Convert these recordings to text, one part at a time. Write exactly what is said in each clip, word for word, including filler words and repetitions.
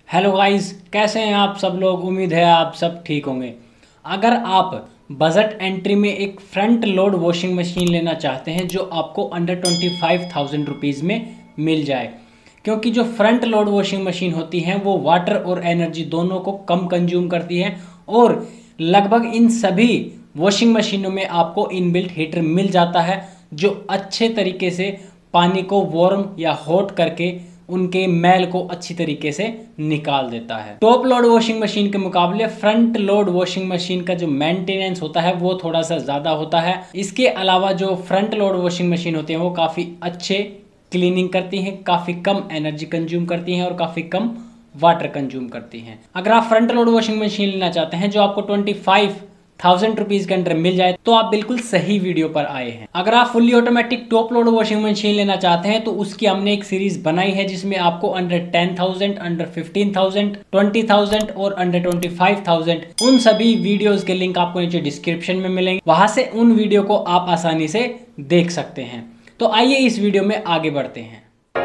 Hello guys, कैसे हैं आप सब लोग। उम्मीद है आप सब ठीक होंगे। अगर आप बजट एंट्री में एक फ्रंट लोड वॉशिंग मशीन लेना चाहते हैं जो आपको under twenty five thousand rupees में मिल जाए, क्योंकि जो फ्रंट लोड वॉशिंग मशीन होती हैं वो वाटर और एनर्जी दोनों को कम कंज्यूम करती हैं और लगभग इन सभी वॉशिंग मशीनों में आपको इनबिल्ट हीटर मिल जाता है जो अच्छे तरीके से पानी को वार्म या हॉट करके उनके मैल को अच्छी तरीके से निकाल देता है। टॉप लोड वॉशिंग मशीन के मुकाबले फ्रंट लोड वॉशिंग मशीन का जो मेंटेनेंस होता है वो थोड़ा सा ज़्यादा होता है। इसके अलावा जो फ्रंट लोड वॉशिंग मशीन होती है वो काफ़ी अच्छे क्लीनिंग करती हैं, काफ़ी कम एनर्जी कंज्यूम करती हैं और काफ़ी कम वाटर कंज्यूम करती हैं। अगर आप फ्रंट लोड वॉशिंग मशीन लेना चाहते हैं जो आपको ट्वेंटी फाइव थाउजेंड रुपीज के अंडर मिल जाए तो आप बिल्कुल सही वीडियो पर आए हैं। अगर आप fully automatic top load washing machine लेना चाहते हैं तो उसकी हमने एक सीरीज बनाई है जिसमें आपको under ten thousand, under fifteen thousand, twenty thousand और अंडर ट्वेंटी फाइव थाउजेंड उन सभी वीडियोस के लिंक आपको नीचे डिस्क्रिप्शन में मिलेंगे। वहां से उन वीडियो को आप आसानी से देख सकते हैं। तो आइए इस वीडियो में आगे बढ़ते हैं।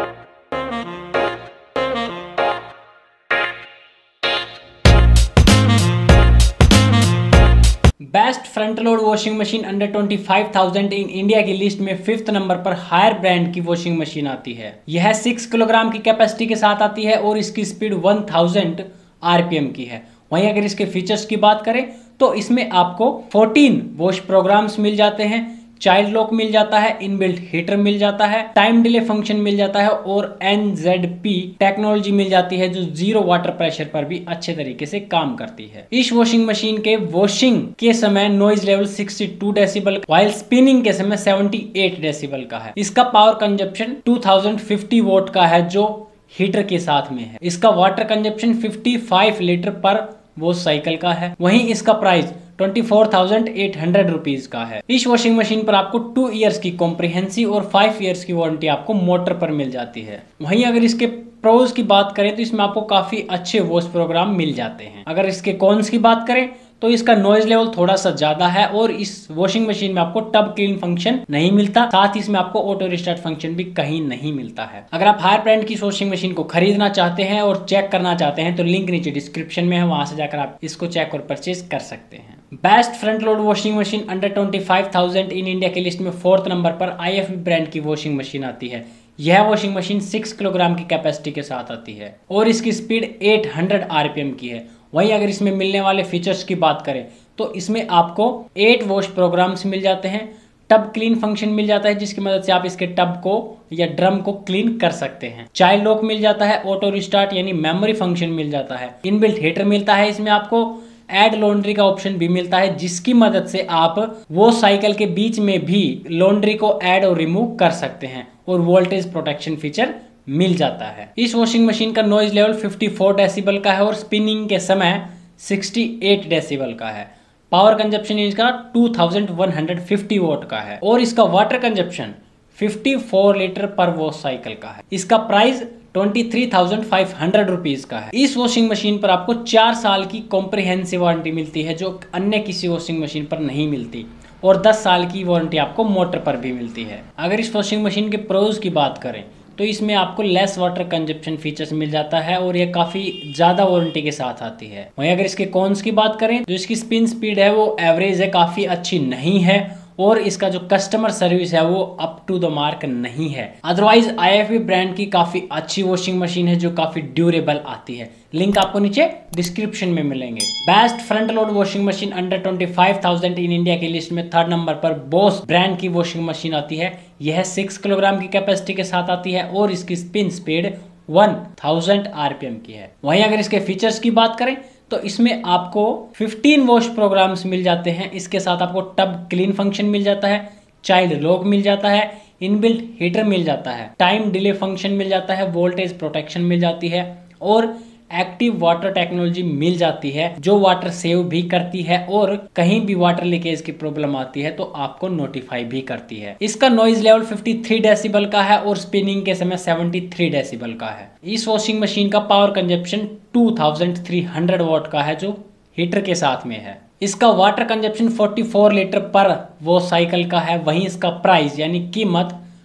Best front load washing machine under twenty five thousand in India की लिस्ट में फिफ्थ नंबर पर हायर ब्रांड की वॉशिंग मशीन आती है। यह सिक्स किलोग्राम की कैपेसिटी के साथ आती है और इसकी स्पीड वन थाउजेंड आरपीएम की है। वहीं अगर इसके फीचर्स की बात करें तो इसमें आपको फोर्टीन वॉश प्रोग्राम्स मिल जाते हैं, चाइल्ड लॉक मिल जाता है, इनबिल्ट हीटर मिल जाता है, टाइम डिले फंक्शन मिल जाता है और एन जेड पी टेक्नोलॉजी मिल जाती है जो जीरो वाटर प्रेशर पर भी अच्छे तरीके से काम करती है। इस वॉशिंग मशीन के वॉशिंग के समय noise level sixty two decibel while spinning के समय सेवेंटी एट डेसिबल का है। इसका power consumption two thousand fifty watt का है जो हीटर के साथ में है। इसका water consumption fifty five litre पर वो साइकिल का है। वहीं इसका price twenty four thousand eight hundred rupees का है। इस वॉशिंग मशीन पर आपको टू इयर्स की कॉम्प्रिहेंसिव और फाइव इयर्स की वारंटी आपको मोटर पर मिल जाती है। वहीं अगर इसके प्रोज की बात करें तो इसमें आपको काफी अच्छे वॉश प्रोग्राम मिल जाते हैं। अगर इसके कॉन्स की बात करें तो इसका नॉइज लेवल थोड़ा सा ज्यादा है और इस वॉशिंग मशीन में आपको टब क्लीन फंक्शन नहीं मिलता, साथ ही इसमें आपको ऑटो रिस्टार्ट फंक्शन भी कहीं नहीं मिलता है। अगर आप हायर ब्रांड की वॉशिंग मशीन को खरीदना चाहते हैं और चेक करना चाहते हैं तो लिंक नीचे डिस्क्रिप्शन में है, वहां से जाकर आप इसको चेक और परचेज कर सकते हैं। Best front load washing machine under twenty five thousand in India की लिस्ट में फोर्थ नंबर पर आईएफबी ब्रांड की वॉशिंग मशीन आती है। यह वॉशिंग मशीन सिक्स किलोग्राम की कैपेसिटी के साथ आती है और इसकी स्पीड एट हंड्रेड आरपीएम की है। वहीं अगर इसमें मिलने वाले फीचर्स की बात करें तो इसमें आपको एट वॉश प्रोग्राम्स मिल जाते हैं, टब क्लीन फंक्शन मिल जाता है जिसकी मदद से आप इसके टब को या ड्रम को क्लीन कर सकते हैं, चाइल्ड लॉक मिल जाता है, ऑटो रिस्टार्ट यानी मेमोरी फंक्शन मिल जाता है, इनबिल्ट हीटर मिलता है, इसमें आपको ऐड लॉन्ड्री का ऑप्शन भी मिलता है जिसकी मदद से आप वो साइकिल के बीच में भी लॉन्ड्री को ऐड और रिमूव कर सकते हैं और वोल्टेज प्रोटेक्शन फीचर मिल जाता है। इस वॉशिंग मशीन का noise level fifty four decibel का है और स्पिनिंग के समय सिक्सटी एट डेसिबल का है। पावर कंजप्शन इसका two thousand one hundred fifty watt का है और इसका water consumption fifty four litre पर वॉश साइकिल का है। इसका price twenty three thousand five hundred rupees का है। इस वॉशिंग मशीन पर आपको चार साल की कॉम्प्रिहेंसिव वारंटी मिलती है जो अन्य किसी वॉशिंग मशीन पर नहीं मिलती और दस साल की वारंटी आपको मोटर पर भी मिलती है। अगर इस वॉशिंग मशीन के प्रोज की बात करें तो इसमें आपको लेस वाटर कंजप्शन फीचर्स मिल जाता है और ये काफ़ी ज़्यादा वारंटी के साथ आती है। वहीं अगर इसके कॉन्स की बात करें तो इसकी स्पिन स्पीड है वो एवरेज है, काफ़ी अच्छी नहीं है और इसका जो कस्टमर सर्विस है वो अप टू द मार्क नहीं है। अदरवाइज आईएफबी ब्रांड की काफ़ी अच्छी वॉशिंग मशीन है जो काफ़ी ड्यूरेबल आती है। लिंक आपको नीचे डिस्क्रिप्शन में मिलेंगे। Best front load washing machine under twenty five thousand in India की लिस्ट में थर्ड नंबर पर बोस ब्रांड की वॉशिंग मशीन आती है। यह सिक्स किलोग्राम की कैपेसिटी के साथ आती है और इसकी spin speed one thousand RPM की है। वहीं अगर इसके फीचर्स की बात करें तो इसमें आपको फिफ्टीन वॉश प्रोग्राम्स मिल जाते हैं। इसके साथ आपको टब क्लीन फंक्शन मिल जाता है, चाइल्ड लॉक मिल जाता है, इनबिल्ट हीटर मिल जाता है, टाइम डिले फंक्शन मिल जाता है, वोल्टेज प्रोटेक्शन मिल जाती है और एक्टिव वाटर टेक्नोलॉजी मिल जाती है जो वाटर सेव भी करती है और कहीं भी वाटर लीकेज की प्रॉब्लम आती है तो आपको नोटिफाई भी करती है। इसका noise level fifty three decibel का है और स्पिनिंग के समय सेवेंटी थ्री डेसिबल का है। इस वॉशिंग मशीन का power consumption two thousand three hundred watt का है जो हीटर के साथ में है। इसका water consumption forty four litre पर वो साइकिल का है। वहीं इसका प्राइस यानी कीमत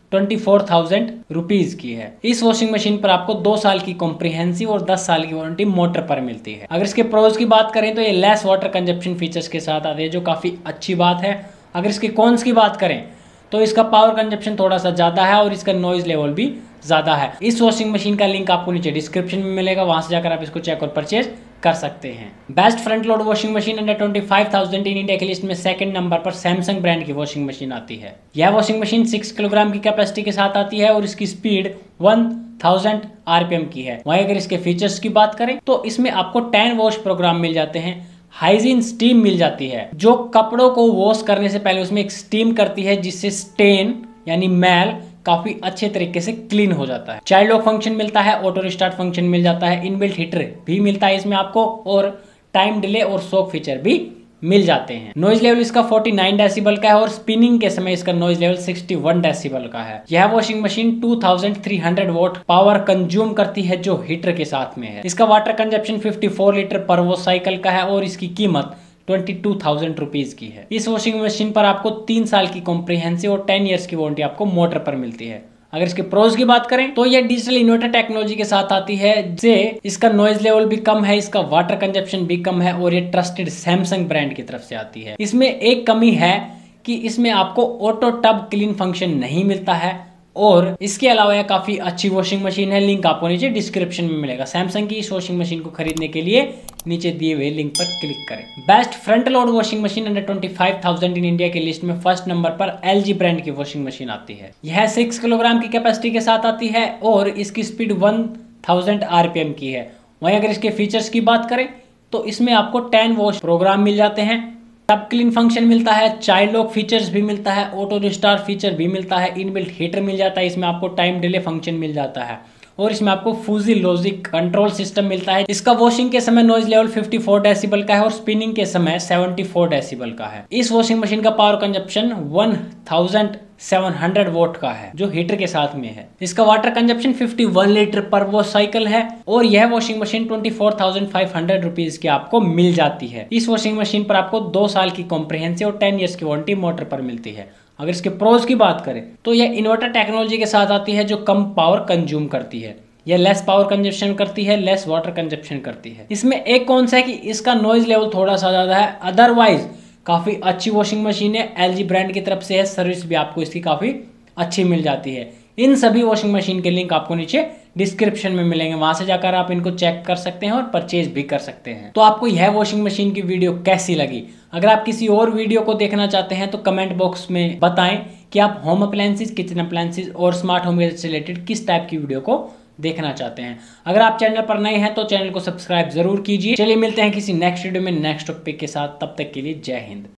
ट्वेंटी फोर थाउजेंड रुपीज की है। इस वॉशिंग मशीन पर आपको दो साल की कॉम्प्रिहेंसिव और दस साल की वारंटी मोटर पर मिलती है। अगर इसके प्रोज की बात करें तो ये लेस वाटर कंजप्शन फीचर्स के साथ आते हैं, जो काफी अच्छी बात है। अगर इसके कॉन्स की बात करें तो इसका पावर कंजप्शन थोड़ा सा ज्यादा है और इसका नॉइज लेवल भी ज्यादा है। इस वॉशिंग मशीन का लिंक आपको नीचे डिस्क्रिप्शन में मिलेगा, वहां से जाकर आप इसको चेक और परचेज कर सकते हैं। Best front load washing machine under twenty five thousand in India की लिस्ट में सेकंड नंबर पर सैमसंग ब्रांड की वॉशिंग मशीन आती है। यह वॉशिंग मशीन सिक्स किलोग्राम की कैपेसिटी के साथ आती है और इसकी स्पीड वन थाउजेंड आरपीएम की है। वहीं अगर इसके फीचर्स की बात करें तो इसमें आपको टेन वॉश प्रोग्राम मिल जाते हैं, हाइजीन स्टीम मिल जाती है जो कपड़ों को वॉश करने से पहले उसमें एक स्टीम करती है, जिससे स्टेन यानी मैल काफी अच्छे तरीके से क्लीन हो जाता है। चाइल्ड लॉक फंक्शन मिलता है, ऑटो रिस्टार्ट फंक्शन मिल जाता है, इनबिल्ट हीटर भी मिलता है इसमें आपको, और टाइम डिले और सोक फीचर भी मिल जाते हैं। नॉइज लेवल इसका फोर्टी नाइन डेसिबल का है और स्पिनिंग के समय इसका noise level sixty one decibel का है। यह washing machine two thousand three hundred watt power consume करती है जो हीटर के साथ में है। इसका water consumption fifty four litre पर वॉश साइकिल का है और इसकी कीमत ट्वेंटी टू थाउजेंड रुपीज की है। इस वॉशिंग मशीन पर आपको तीन साल की कॉम्प्रिहेंसिव और टेन इयर्स की वारंटी आपको मोटर पर मिलती है। अगर इसके प्रोज की बात करें तो यह डिजिटल इन्वर्टर टेक्नोलॉजी के साथ आती है, जिससे इसका नॉइज लेवल भी कम है, इसका वाटर कंजप्शन भी कम है और ये ट्रस्टेड सैमसंग ब्रांड की तरफ से आती है। इसमें एक कमी है कि इसमें आपको ऑटो टब क्लीन फंक्शन नहीं मिलता है और इसके अलावा यह काफी अच्छी वॉशिंग मशीन है। लिंक आपको नीचे डिस्क्रिप्शन में मिलेगा। सैमसंग की इस वॉशिंग मशीन को खरीदने के लिए नीचे दिए हुए लिंक पर क्लिक करें। Best front load washing machine under twenty five thousand in India की लिस्ट में फर्स्ट नंबर पर एलजी ब्रांड की वॉशिंग मशीन आती है। यह सिक्स किलोग्राम की कैपेसिटी के साथ आती है और इसकी स्पीड वन थाउजेंड आरपीएम की है। वहीं अगर इसके फीचर्स की बात करें तो इसमें आपको टेन वॉश प्रोग्राम मिल जाते हैं, टब क्लीन फंक्शन मिलता है, चाइल्ड लॉक फीचर्स भी मिलता है, ऑटो रिस्टार्ट फीचर भी मिलता है, इनबिल्ट हीटर मिल जाता है, इसमें आपको टाइम डिले फंक्शन मिल जाता है और इसमें आपको फूजी लॉजिक कंट्रोल सिस्टम मिलता है। इसका वॉशिंग के समय noise level fifty four decibel का है और स्पिनिंग के समय सेवेंटी फोर डेसिबल का है। इस वॉशिंग मशीन का power consumption one thousand seven hundred watt का है जो हीटर के साथ में है। इसका water consumption fifty one litre पर वॉश साइकिल है और यह washing machine twenty four thousand five hundred rupees की आपको मिल जाती है। इस वॉशिंग मशीन पर आपको दो साल की कॉम्प्रिहेंसिव और टेन इयर्स की वारंटी मोटर पर मिलती है। अगर इसके प्रोज की बात करें तो यह इन्वर्टर टेक्नोलॉजी के साथ आती है जो कम पावर कंज्यूम करती है। यह लेस पावर कंजप्शन करती है, लेस वाटर कंजप्शन करती है। इसमें एक कौन सा है कि इसका नॉइज लेवल थोड़ा सा ज्यादा है, अदरवाइज काफी अच्छी वॉशिंग मशीन है। एलजी ब्रांड की तरफ से है, सर्विस भी आपको इसकी काफी अच्छी मिल जाती है। इन सभी वॉशिंग मशीन के लिंक आपको नीचे डिस्क्रिप्शन में मिलेंगे, वहां से जाकर आप इनको चेक कर सकते हैं और परचेज भी कर सकते हैं। तो आपको यह वॉशिंग मशीन की वीडियो कैसी लगी? अगर आप किसी और वीडियो को देखना चाहते हैं तो कमेंट बॉक्स में बताएं कि आप होम अप्लायंसेज, किचन अप्लायंसेज और स्मार्ट होम से रिलेटेड किस टाइप की वीडियो को देखना चाहते हैं। अगर आप चैनल पर नए हैं तो चैनल को सब्सक्राइब जरूर कीजिए। चलिए मिलते हैं किसी नेक्स्ट वीडियो में नेक्स्ट टॉपिक के साथ, तब तक के लिए जय हिंद।